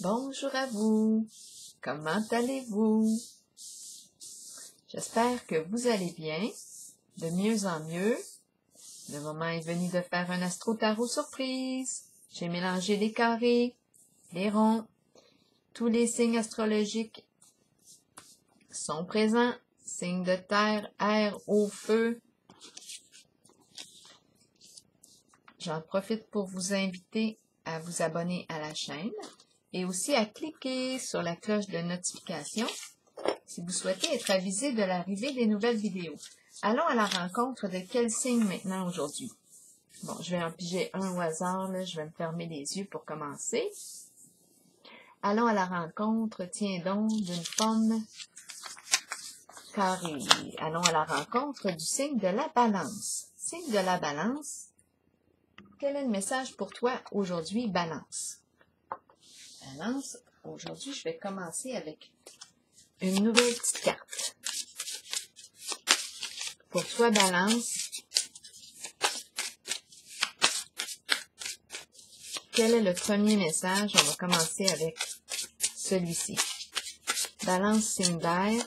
Bonjour à vous, comment allez-vous? J'espère que vous allez bien, de mieux en mieux. Le moment est venu de faire un astro-tarot surprise. J'ai mélangé les carrés, les ronds, tous les signes astrologiques sont présents. Signes de terre, air, eau, feu. J'en profite pour vous inviter à vous abonner à la chaîne et aussi à cliquer sur la cloche de notification si vous souhaitez être avisé de l'arrivée des nouvelles vidéos. Allons à la rencontre de quel signe maintenant aujourd'hui? Bon, je vais en piger un au hasard, là. Je vais me fermer les yeux pour commencer. Allons à la rencontre, tiens donc, d'une forme carrée. Allons à la rencontre du signe de la Balance. Signe de la Balance, quel est le message pour toi aujourd'hui, Balance? Balance, aujourd'hui, je vais commencer avec une nouvelle petite carte. Pour toi, Balance, quel est le premier message? On va commencer avec celui-ci. Balance, signe d'air.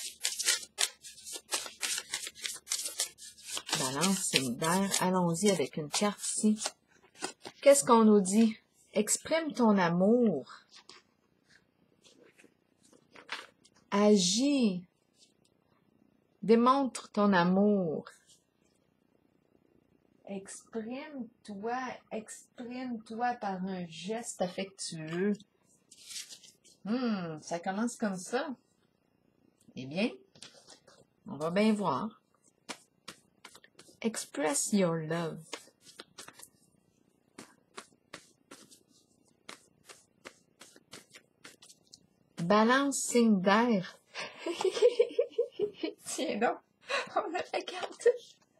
Balance, signe d'air. Allons-y avec une carte ici. Qu'est-ce qu'on nous dit? Exprime ton amour. Agis. Démontre ton amour. Exprime-toi par un geste affectueux. Ça commence comme ça. Eh bien, on va bien voir. Express your love. Balance, signe d'air. Tiens donc, on a la carte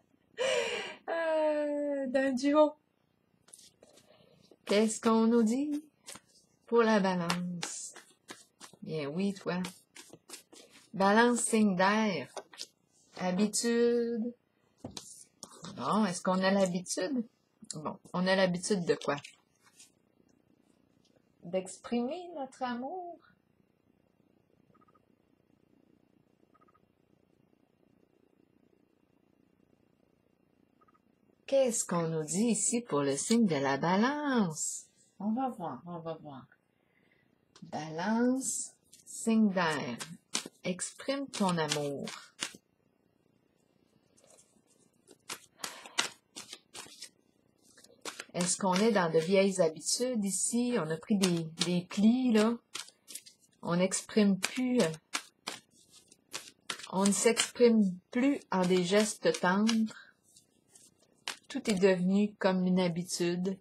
d'un duo. Qu'est-ce qu'on nous dit pour la Balance? Bien oui, toi. Balance, signe d'air. Habitude. Bon, est-ce qu'on a l'habitude? Bon, on a l'habitude de quoi? D'exprimer notre amour. Qu'est-ce qu'on nous dit ici pour le signe de la Balance? On va voir, on va voir. Balance, signe d'air. Exprime ton amour. Est-ce qu'on est dans de vieilles habitudes ici? On a pris des plis, là. On n'exprime plus. On ne s'exprime plus en des gestes tendres. Tout est devenu comme une habitude.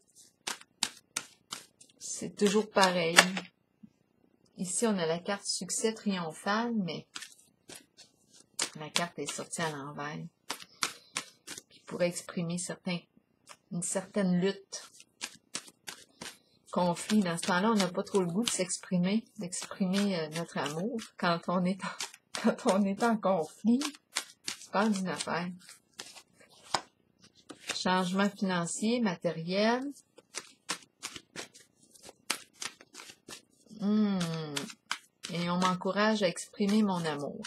C'est toujours pareil. Ici, on a la carte succès triomphal, mais la carte est sortie à l'envers. Qui pourrait exprimer une certaine lutte, conflit. Dans ce temps-là, on n'a pas trop le goût de s'exprimer, d'exprimer notre amour. Quand on est en conflit, c'est pas une affaire. Changement financier, matériel. Et on m'encourage à exprimer mon amour.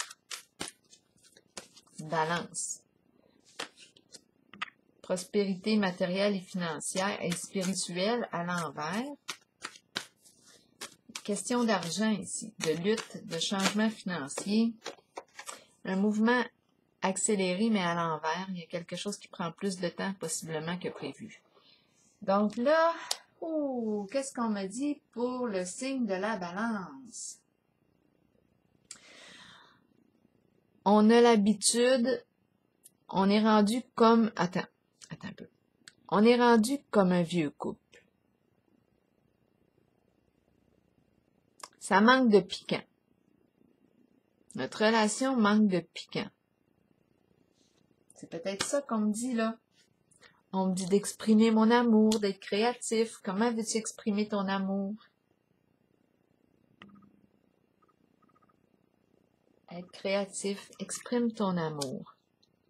Balance. Prospérité matérielle et financière et spirituelle à l'envers. Question d'argent ici, de lutte, de changement financier. Un mouvement accéléré mais à l'envers. Il y a quelque chose qui prend plus de temps possiblement que prévu. Donc là, qu'est-ce qu'on me dit pour le signe de la Balance? On a l'habitude, on est rendu comme... Attends un peu. On est rendu comme un vieux couple. Ça manque de piquant. Notre relation manque de piquant. C'est peut-être ça qu'on me dit là. On me dit d'exprimer mon amour, d'être créatif. Comment veux-tu exprimer ton amour? Être créatif, exprime ton amour.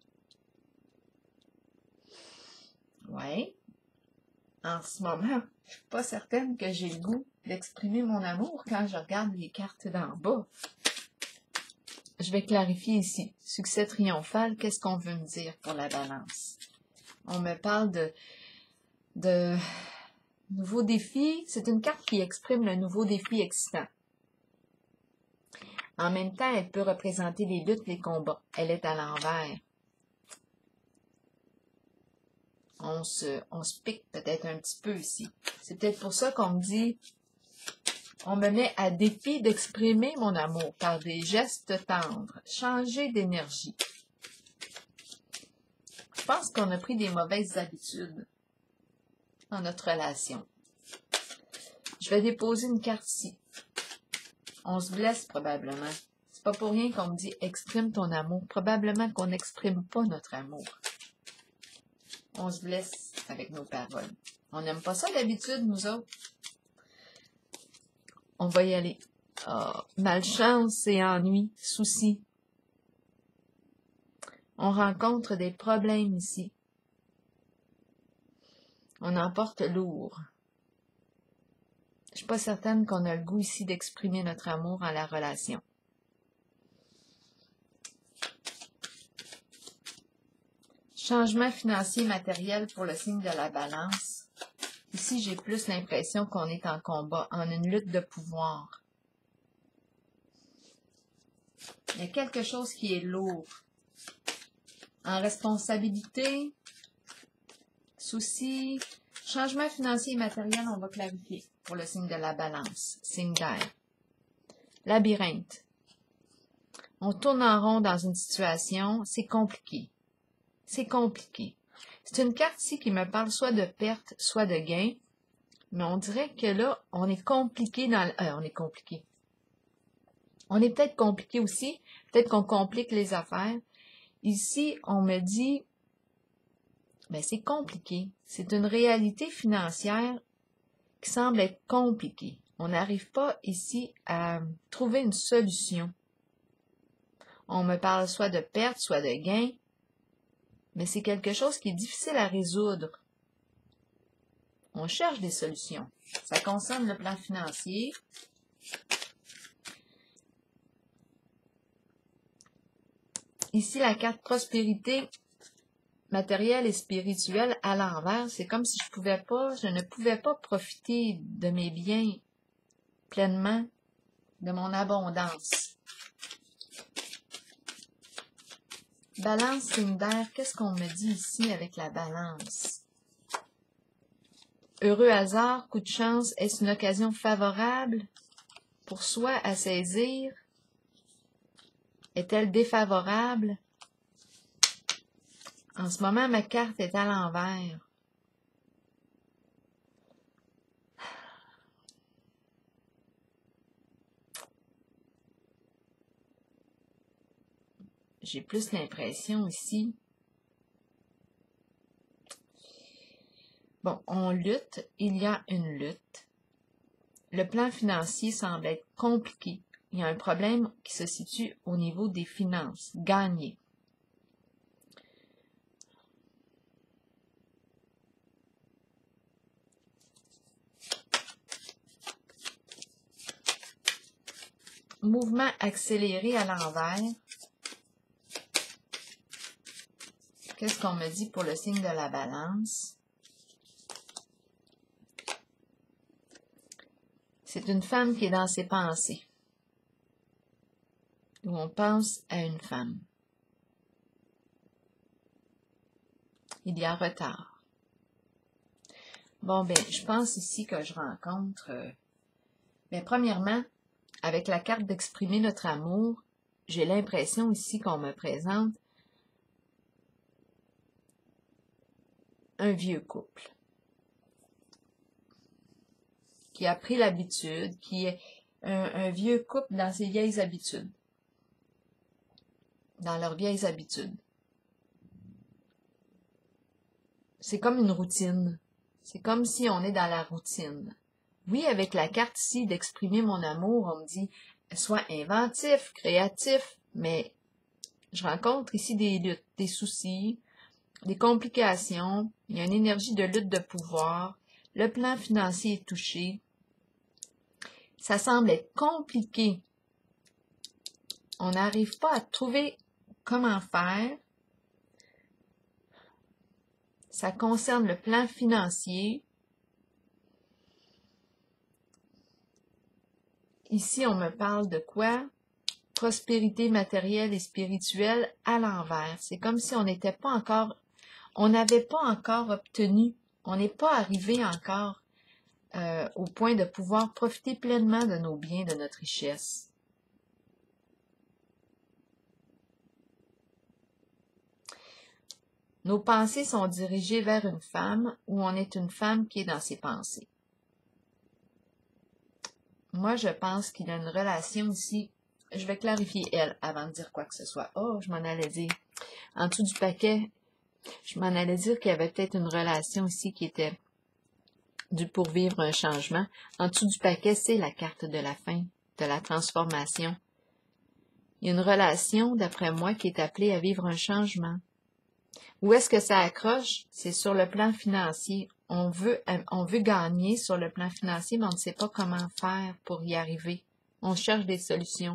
Ouais. En ce moment, Je suis pas certaine que j'ai le goût d'exprimer mon amour quand je regarde les cartes d'en bas. Je vais clarifier ici. Succès triomphal, qu'est-ce qu'on veut me dire pour la balance? On me parle de nouveaux défis. C'est une carte qui exprime le nouveau défi excitant. En même temps, elle peut représenter les luttes, les combats. Elle est à l'envers. On se pique peut-être un petit peu ici. C'est peut-être pour ça qu'on me dit, on me met à défi d'exprimer mon amour par des gestes tendres, changer d'énergie. Je pense qu'on a pris des mauvaises habitudes dans notre relation. Je vais déposer une carte ici. On se blesse probablement. C'est pas pour rien qu'on me dit exprime ton amour. Probablement qu'on n'exprime pas notre amour. On se blesse avec nos paroles. On n'aime pas ça d'habitude, nous autres. On va y aller. Oh, malchance et ennui, soucis. On rencontre des problèmes ici. On en porte lourd. Je suis pas certaine qu'on a le goût ici d'exprimer notre amour en la relation. Changement financier matériel pour le signe de la balance. Ici, j'ai plus l'impression qu'on est en combat, en une lutte de pouvoir. Il y a quelque chose qui est lourd. En responsabilité, soucis, changement financier et matériel, on va clarifier pour le signe de la balance, signe d'air. Labyrinthe. On tourne en rond dans une situation, c'est compliqué. C'est compliqué. C'est une carte ici qui me parle soit de perte, soit de gain. Mais on dirait que là, on est compliqué dans on est compliqué. On est peut-être compliqué aussi. Peut-être qu'on complique les affaires. Ici, on me dit, ben c'est compliqué. C'est une réalité financière qui semble être compliquée. On n'arrive pas ici à trouver une solution. On me parle soit de perte, soit de gain. Mais c'est quelque chose qui est difficile à résoudre. On cherche des solutions. Ça concerne le plan financier. Ici, la carte prospérité matérielle et spirituelle à l'envers. C'est comme si je ne pouvais pas profiter de mes biens pleinement, de mon abondance. Balance, signe d'air, qu'est-ce qu'on me dit ici avec la balance? Heureux hasard, coup de chance, est-ce une occasion favorable pour soi à saisir? Est-elle défavorable? En ce moment, ma carte est à l'envers. J'ai plus l'impression ici. Bon, on lutte, il y a une lutte. Le plan financier semble être compliqué. Il y a un problème qui se situe au niveau des finances. Gagner. Mouvement accéléré à l'envers. Qu'est-ce qu'on me dit pour le signe de la balance? C'est une femme qui est dans ses pensées. Où on pense à une femme. Il y a retard. Bon, ben, je pense ici que je rencontre... premièrement, avec la carte d'exprimer notre amour, j'ai l'impression ici qu'on me présente un vieux couple qui a pris l'habitude, qui est un vieux couple dans ses vieilles habitudes, dans leurs vieilles habitudes. C'est comme une routine. C'est comme si on est dans la routine. Oui, avec la carte ici d'exprimer mon amour, on me dit sois inventif, créatif, mais je rencontre ici des luttes, des soucis, des complications. Il y a une énergie de lutte de pouvoir. Le plan financier est touché. Ça semble être compliqué. On n'arrive pas à trouver comment faire. Ça concerne le plan financier. Ici, on me parle de quoi? Prospérité matérielle et spirituelle à l'envers. C'est comme si on n'était pas encore, on n'avait pas encore obtenu, on n'est pas arrivé encore au point de pouvoir profiter pleinement de nos biens, de notre richesse. Nos pensées sont dirigées vers une femme ou on est une femme qui est dans ses pensées. Moi, je pense qu'il y a une relation ici. Je vais clarifier elle avant de dire quoi que ce soit. Oh, je m'en allais dire. En dessous du paquet, je m'en allais dire qu'il y avait peut-être une relation ici qui était due pour vivre un changement. En dessous du paquet, c'est la carte de la fin, de la transformation. Il y a une relation, d'après moi, qui est appelée à vivre un changement. Où est-ce que ça accroche? C'est sur le plan financier. On veut gagner sur le plan financier, mais on ne sait pas comment faire pour y arriver. On cherche des solutions.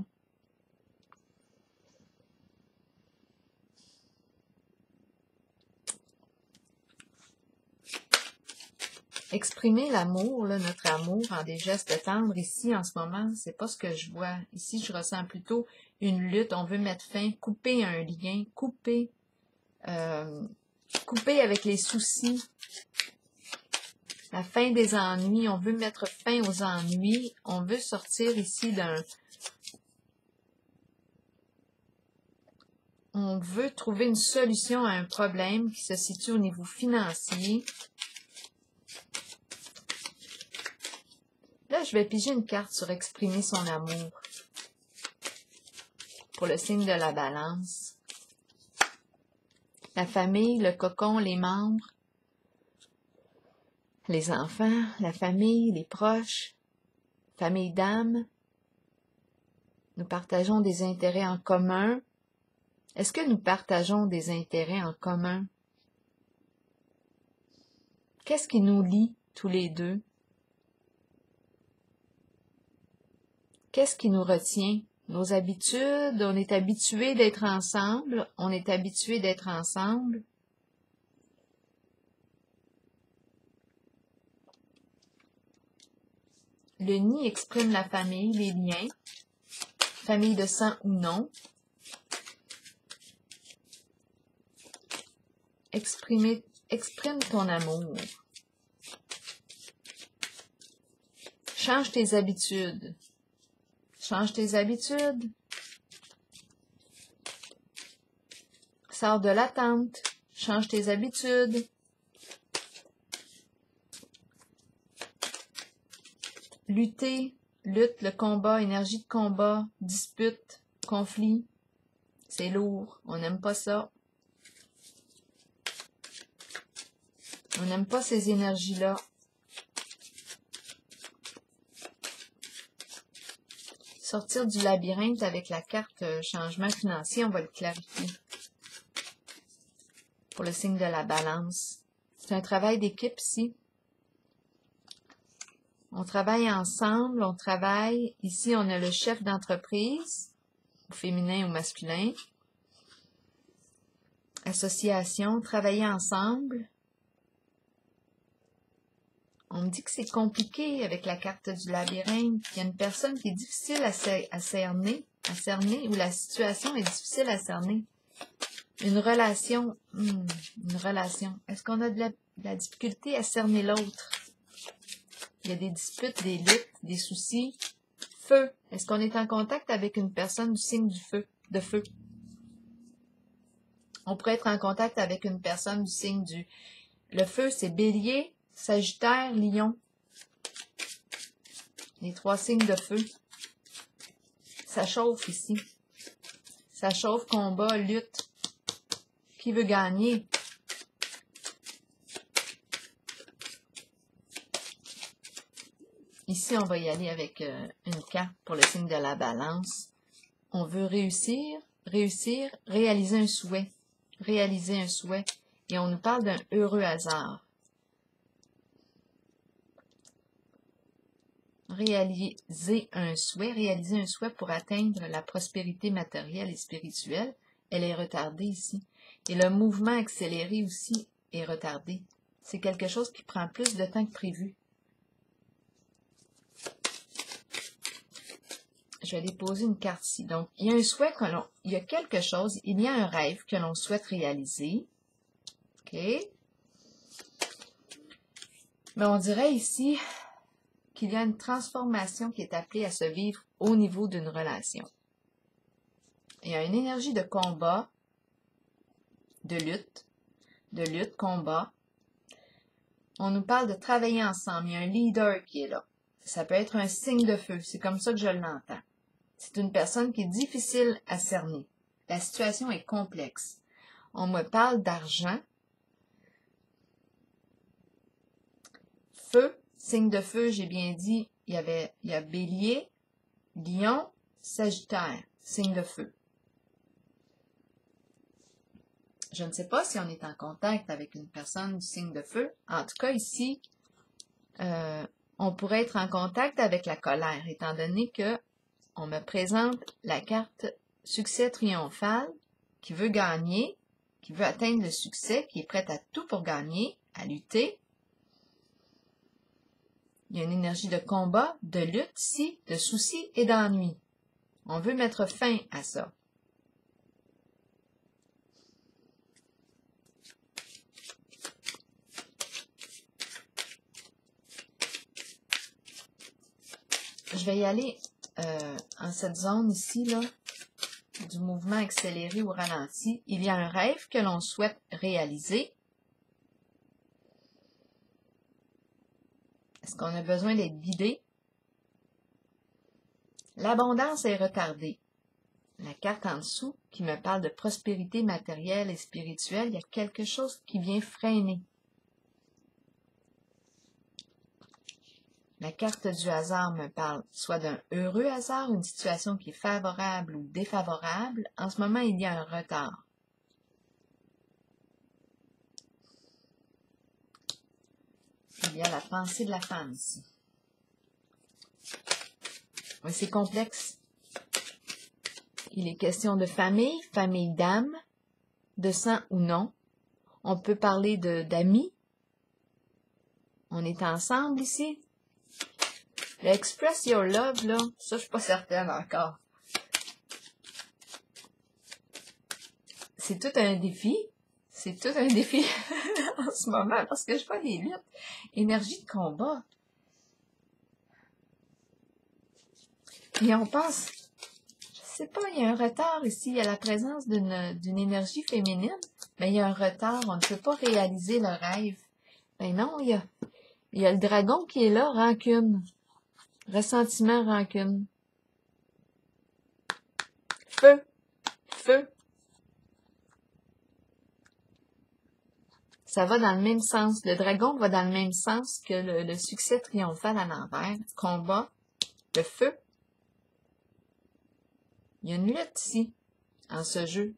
Exprimer l'amour, notre amour en des gestes tendres, ici, en ce moment, c'est pas ce que je vois. Ici, je ressens plutôt une lutte. On veut mettre fin, couper un lien, couper avec les soucis. La fin des ennuis, on veut mettre fin aux ennuis, on veut sortir ici on veut trouver une solution à un problème qui se situe au niveau financier. Là, je vais piger une carte sur exprimer son amour pour le signe de la balance. La famille, le cocon, les membres, les enfants, la famille, les proches, famille d'âme. Nous partageons des intérêts en commun. Est-ce que nous partageons des intérêts en commun? Qu'est-ce qui nous lie tous les deux? Qu'est-ce qui nous retient? Nos habitudes, on est habitué d'être ensemble, on est habitué d'être ensemble. Le nid exprime la famille, les liens, famille de sang ou non. Exprime ton amour. Change tes habitudes. Change tes habitudes. Sors de l'attente. Change tes habitudes. Lutter, lutte, le combat, énergie de combat, dispute, conflit. C'est lourd. On n'aime pas ça. On n'aime pas ces énergies-là. Sortir du labyrinthe avec la carte changement financier, on va le clarifier. Pour le signe de la balance. C'est un travail d'équipe ici. On travaille ensemble, on travaille. Ici, on a le chef d'entreprise, au féminin ou masculin. Association, travailler ensemble. On me dit que c'est compliqué avec la carte du labyrinthe. Il y a une personne qui est difficile à cerner, ou la situation est difficile à cerner. Une relation. Est-ce qu'on a de la difficulté à cerner l'autre? Il y a des disputes, des luttes, des soucis. Feu. Est-ce qu'on est en contact avec une personne du signe de feu? On pourrait être en contact avec une personne du signe du... Le feu, c'est Bélier, Sagittaire, Lion. Les 3 signes de feu. Ça chauffe ici. Ça chauffe, combat, lutte. Qui veut gagner? Ici, on va y aller avec une carte pour le signe de la balance. On veut réussir, réaliser un souhait. Réaliser un souhait. Et on nous parle d'un heureux hasard. réaliser un souhait pour atteindre la prospérité matérielle et spirituelle, elle est retardée ici. Et le mouvement accéléré aussi est retardé. C'est quelque chose qui prend plus de temps que prévu. Je vais déposer une carte ici. Donc, il y a un souhait il y a quelque chose, il y a un rêve que l'on souhaite réaliser. OK? Mais on dirait ici qu'il y a une transformation qui est appelée à se vivre au niveau d'une relation. Il y a une énergie de combat, de lutte, combat. On nous parle de travailler ensemble. Il y a un leader qui est là. Ça peut être un signe de feu. C'est comme ça que je l'entends. C'est une personne qui est difficile à cerner. La situation est complexe. On me parle d'argent. Feu, signe de feu, j'ai bien dit, il y a Bélier, Lion, Sagittaire, signe de feu. Je ne sais pas si on est en contact avec une personne du signe de feu. En tout cas, ici, on pourrait être en contact avec la colère, étant donné que on me présente la carte succès triomphal, qui veut gagner, qui veut atteindre le succès, qui est prête à tout pour gagner, à lutter. Il y a une énergie de combat, de lutte ici, de soucis et d'ennui. On veut mettre fin à ça. Je vais y aller en cette zone ici, là, du mouvement accéléré ou ralenti. Il y a un rêve que l'on souhaite réaliser. Est-ce qu'on a besoin d'être guidé? L'abondance est retardée. La carte en dessous qui me parle de prospérité matérielle et spirituelle, il y a quelque chose qui vient freiner. La carte du hasard me parle soit d'un heureux hasard, une situation qui est favorable ou défavorable. En ce moment, il y a un retard. Il y a la pensée de la femme ici. Oui, c'est complexe. Il est question de famille, famille d'âme, de sang ou non. On peut parler d'amis. On est ensemble ici. Le Express Your Love, là, ça, je suis pas certaine encore. C'est tout un défi. C'est tout un défi en ce moment parce que je vois les luttes. Énergie de combat. Et on pense, je sais pas, il y a un retard ici. Il y a la présence d'une énergie féminine, mais il y a un retard. On ne peut pas réaliser le rêve. Ben non, il y a le dragon qui est là, rancune. Ressentiment, rancune. Feu. Feu. Ça va dans le même sens. Le dragon va dans le même sens que le succès triomphal à l'envers. Combat. Le feu. Il y a une lutte ici, en ce jeu.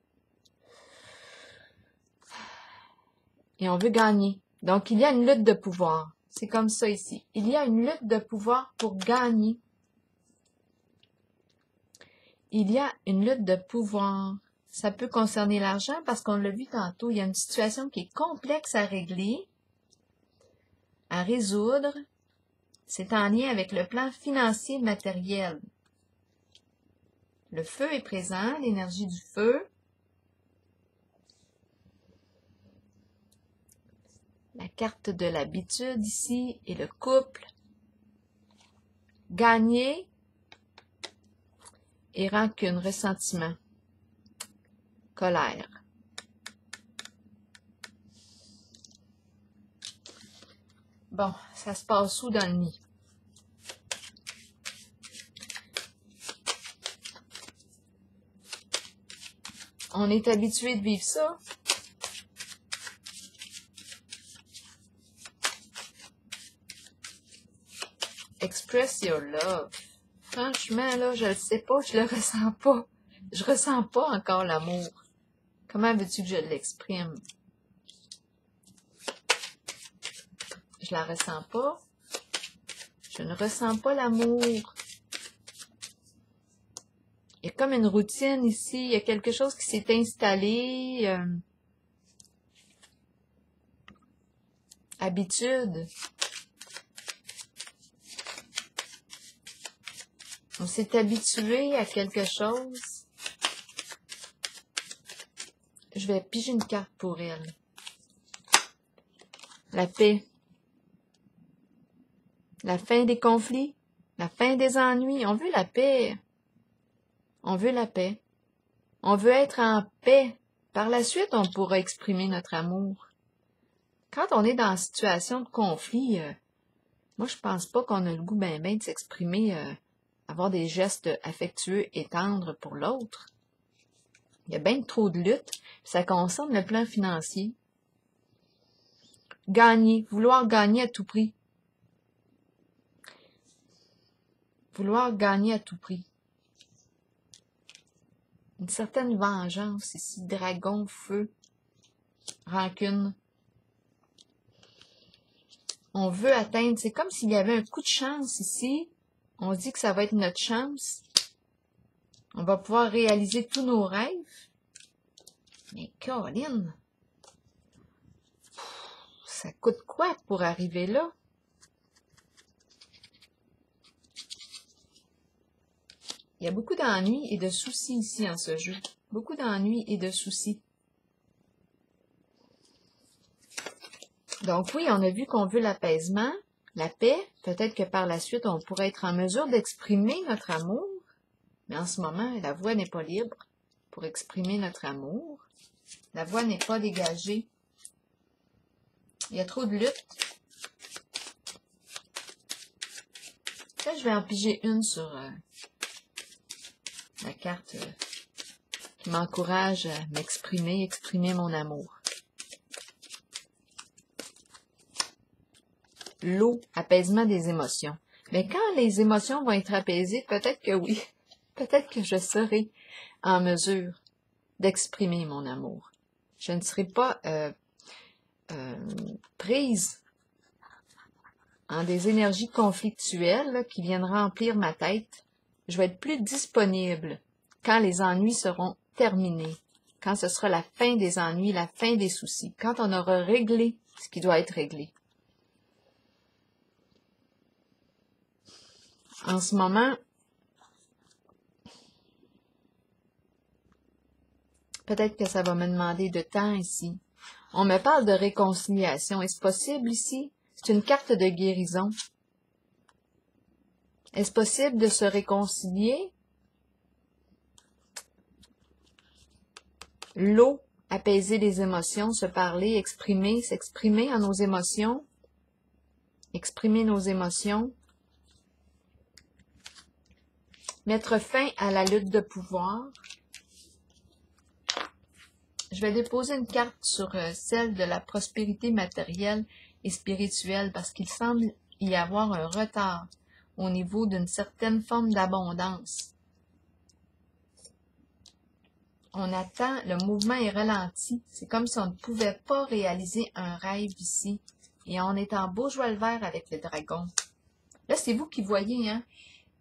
Et on veut gagner. Donc, il y a une lutte de pouvoir. C'est comme ça ici. Il y a une lutte de pouvoir pour gagner. Il y a une lutte de pouvoir. Ça peut concerner l'argent parce qu'on l'a vu tantôt. Il y a une situation qui est complexe à régler, à résoudre. C'est en lien avec le plan financier matériel. Le feu est présent, l'énergie du feu. La carte de l'habitude ici et le couple. Gagner et rancune, ressentiment, colère. Bon, ça se passe où dans le nid? On est habitué de vivre ça. Express your love. Franchement, là, je le sais pas, je le ressens pas. Je ressens pas encore l'amour. Comment veux-tu que je l'exprime? Je la ressens pas. Je ne ressens pas l'amour. Il y a comme une routine ici. Il y a quelque chose qui s'est installé. Habitude. On s'est habitué à quelque chose. Je vais piger une carte pour elle. La paix. La fin des conflits. La fin des ennuis. On veut la paix. On veut la paix. On veut être en paix. Par la suite, on pourra exprimer notre amour. Quand on est dans une situation de conflit, moi, je pense pas qu'on a le goût ben de s'exprimer, avoir des gestes affectueux et tendres pour l'autre. Il y a bien trop de lutte, ça concerne le plan financier. Gagner, vouloir gagner à tout prix. Vouloir gagner à tout prix. Une certaine vengeance ici, dragon, feu, rancune. On veut atteindre, c'est comme s'il y avait un coup de chance ici. On dit que ça va être notre chance. On va pouvoir réaliser tous nos rêves. Mais Caroline, ça coûte quoi pour arriver là? Il y a beaucoup d'ennuis et de soucis ici en ce jeu. Beaucoup d'ennuis et de soucis. Donc oui, on a vu qu'on veut l'apaisement, la paix. Peut-être que par la suite, on pourrait être en mesure d'exprimer notre amour. Mais en ce moment, la voie n'est pas libre pour exprimer notre amour. La voie n'est pas dégagée. Il y a trop de lutte. Là, je vais en piger une sur la carte qui m'encourage à m'exprimer, exprimer mon amour. L'eau, apaisement des émotions. Mais quand les émotions vont être apaisées, peut-être que oui, peut-être que je serai en mesure d'exprimer mon amour. Je ne serai pas prise en des énergies conflictuelles là, qui viennent remplir ma tête. Je vais être plus disponible quand les ennuis seront terminés, quand ce sera la fin des ennuis, la fin des soucis, quand on aura réglé ce qui doit être réglé. En ce moment, peut-être que ça va me demander de temps ici. On me parle de réconciliation. Est-ce possible ici? C'est une carte de guérison. Est-ce possible de se réconcilier? L'eau, apaiser les émotions, se parler, exprimer, s'exprimer en nos émotions. Exprimer nos émotions. Mettre fin à la lutte de pouvoir. Je vais déposer une carte sur celle de la prospérité matérielle et spirituelle parce qu'il semble y avoir un retard au niveau d'une certaine forme d'abondance. On attend, le mouvement est ralenti. C'est comme si on ne pouvait pas réaliser un rêve ici. Et on est en beau joie le vert avec le dragon. Là, c'est vous qui voyez, hein.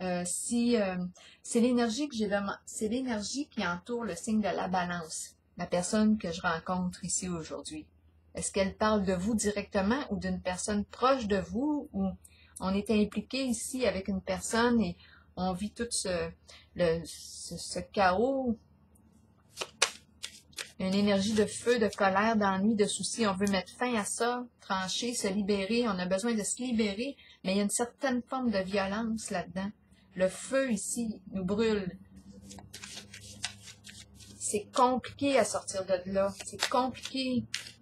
C'est l'énergie que c'est l'énergie qui entoure le signe de la balance, la personne que je rencontre ici aujourd'hui. Est-ce qu'elle parle de vous directement ou d'une personne proche de vous, ou on est impliqué ici avec une personne et on vit tout ce chaos, une énergie de feu, de colère, d'ennui, de soucis. On veut mettre fin à ça, trancher, se libérer. On a besoin de se libérer, mais il y a une certaine forme de violence là-dedans. Le feu ici nous brûle. C'est compliqué à sortir de là. C'est compliqué.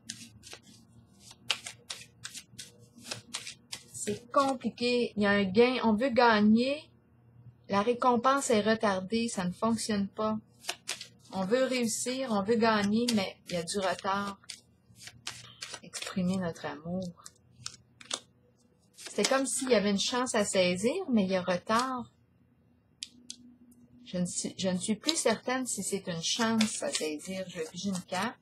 C'est compliqué. Il y a un gain. On veut gagner. La récompense est retardée. Ça ne fonctionne pas. On veut réussir. On veut gagner, mais il y a du retard. Exprimer notre amour. C'est comme s'il y avait une chance à saisir, mais il y a retard. Je ne suis plus certaine si c'est une chance à saisir. Je vais piger une carte.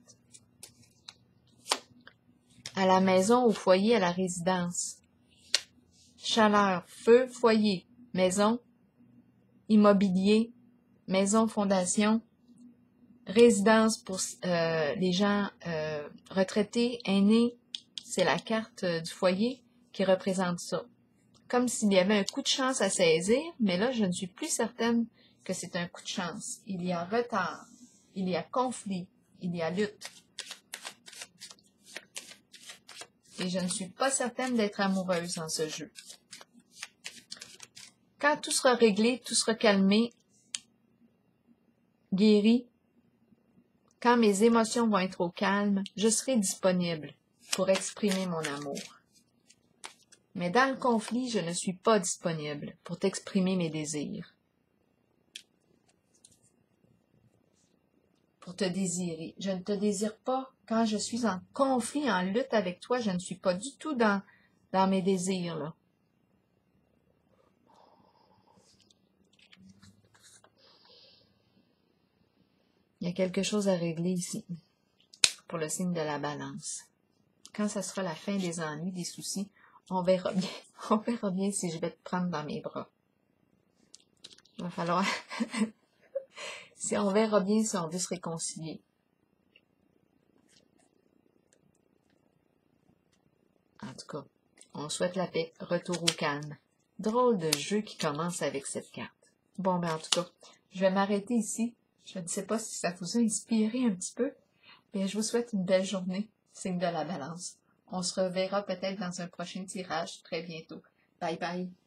À la maison, au foyer, à la résidence. chaleur, feu, foyer, maison, immobilier, maison, fondation, résidence pour les gens retraités, aînés, c'est la carte du foyer qui représente ça. Comme s'il y avait un coup de chance à saisir, mais là, je ne suis plus certaine que c'est un coup de chance. Il y a retard, il y a conflit, il y a lutte. Et je ne suis pas certaine d'être amoureuse en ce jeu. Quand tout sera réglé, tout sera calmé, guéri, quand mes émotions vont être au calme, je serai disponible pour exprimer mon amour. Mais dans le conflit, je ne suis pas disponible pour t'exprimer mes désirs. Pour te désirer. Je ne te désire pas. Quand je suis en conflit, en lutte avec toi, je ne suis pas du tout dans mes désirs, là. Il y a quelque chose à régler ici, pour le signe de la balance. Quand ça sera la fin des ennuis, des soucis, on verra bien. On verra bien si je vais te prendre dans mes bras. Il va falloir... si on verra bien si on veut se réconcilier. En tout cas, on souhaite la paix, retour au calme. Drôle de jeu qui commence avec cette carte. Bon, ben en tout cas, je vais m'arrêter ici. Je ne sais pas si ça vous a inspiré un petit peu. Mais je vous souhaite une belle journée, signe de la balance. On se reverra peut-être dans un prochain tirage très bientôt. Bye bye.